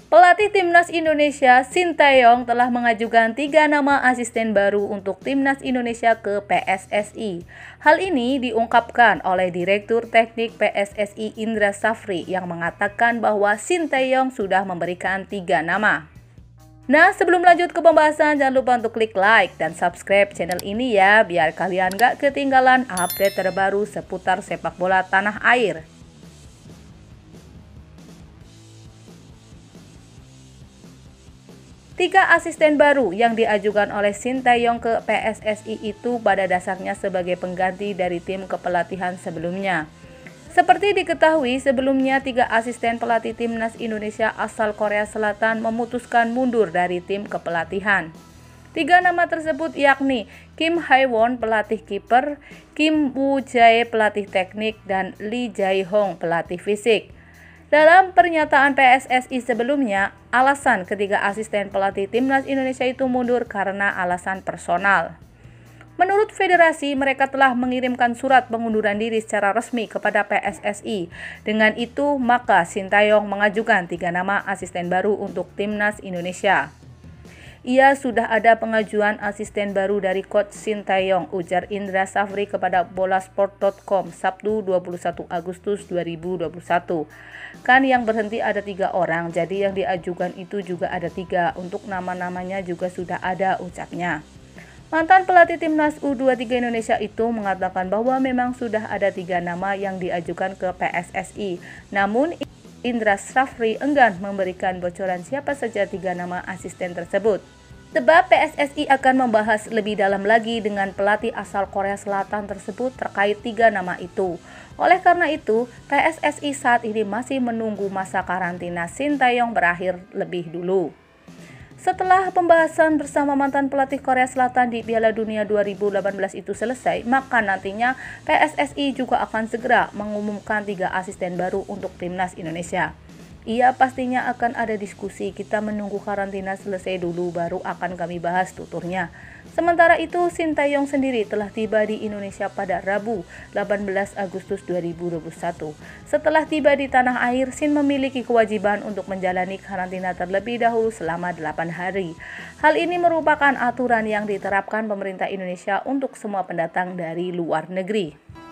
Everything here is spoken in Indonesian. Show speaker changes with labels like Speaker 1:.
Speaker 1: Pelatih Timnas Indonesia Sinteyong telah mengajukan 3 nama asisten baru untuk Timnas Indonesia ke PSSI. Hal ini diungkapkan oleh Direktur Teknik PSSI Indra Safri yang mengatakan bahwa Sinteyong sudah memberikan 3 nama. Nah, sebelum lanjut ke pembahasan, jangan lupa untuk klik like dan subscribe channel ini ya, biar kalian gak ketinggalan update terbaru seputar sepak bola tanah air. 3 asisten baru yang diajukan oleh Sinteyong ke PSSI itu pada dasarnya sebagai pengganti dari tim kepelatihan sebelumnya. Seperti diketahui, sebelumnya 3 asisten pelatih Timnas Indonesia asal Korea Selatan memutuskan mundur dari tim kepelatihan. 3 nama tersebut yakni Kim Hae-won pelatih kiper, Kim Woo-jae pelatih teknik, dan Lee Jae-hong pelatih fisik. Dalam pernyataan PSSI sebelumnya, alasan ketiga asisten pelatih Timnas Indonesia itu mundur karena alasan personal. Menurut federasi, mereka telah mengirimkan surat pengunduran diri secara resmi kepada PSSI. Dengan itu, maka Sinteyong mengajukan 3 nama asisten baru untuk Timnas Indonesia. Ia sudah ada pengajuan asisten baru dari Coach Sinteyong, ujar Indra Safri kepada bolasport.com Sabtu 21 Agustus 2021. Kan yang berhenti ada 3 orang, jadi yang diajukan itu juga ada 3, untuk nama-namanya juga sudah ada, ucapnya. Mantan pelatih Timnas U23 Indonesia itu mengatakan bahwa memang sudah ada 3 nama yang diajukan ke PSSI. Namun Indra Safri enggan memberikan bocoran siapa saja 3 nama asisten tersebut. Sebab PSSI akan membahas lebih dalam lagi dengan pelatih asal Korea Selatan tersebut terkait 3 nama itu. Oleh karena itu, PSSI saat ini masih menunggu masa karantina Sinteyong berakhir lebih dulu. Setelah pembahasan bersama mantan pelatih Korea Selatan di Piala Dunia 2018 itu selesai, maka nantinya PSSI juga akan segera mengumumkan 3 asisten baru untuk Timnas Indonesia. Ia pastinya akan ada diskusi, kita menunggu karantina selesai dulu baru akan kami bahas, tuturnya. Sementara itu, Sinteyong sendiri telah tiba di Indonesia pada Rabu 18 Agustus 2021. Setelah tiba di tanah air, Sin memiliki kewajiban untuk menjalani karantina terlebih dahulu selama 8 hari. Hal ini merupakan aturan yang diterapkan pemerintah Indonesia untuk semua pendatang dari luar negeri.